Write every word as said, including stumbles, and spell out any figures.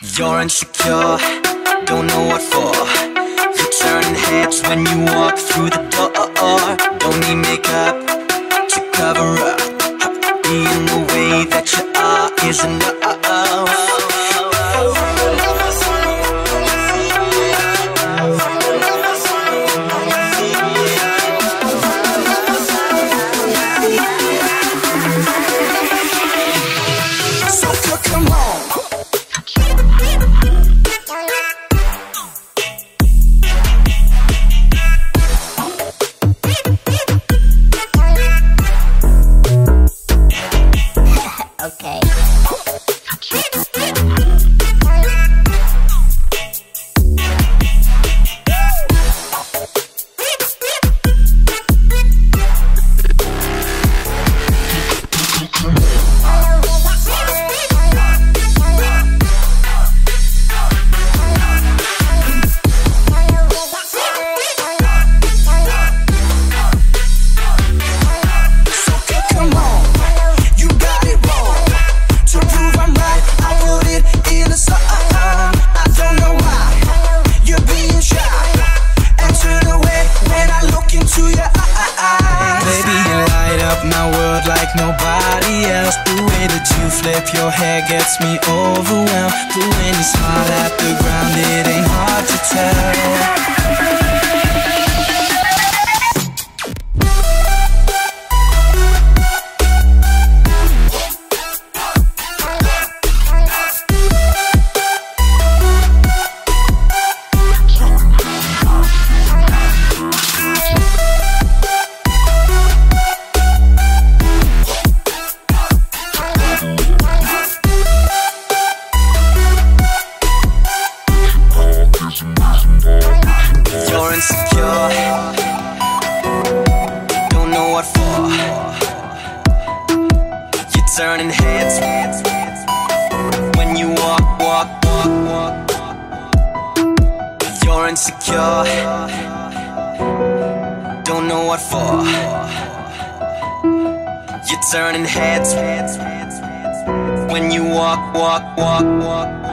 You're insecure, don't know what for. You're turning heads when you walk through the door. Don't need makeup to cover up. Being the way that you are is enough. So come on. Okay. My world like nobody else. The way that you flip your hair gets me overwhelmed. But when you smile at the ground, it ain't hard to tell. You're insecure, don't know what for. You're turning heads when you walk, walk, walk, walk. You're insecure, don't know what for. You're turning heads when you walk, walk, walk, walk.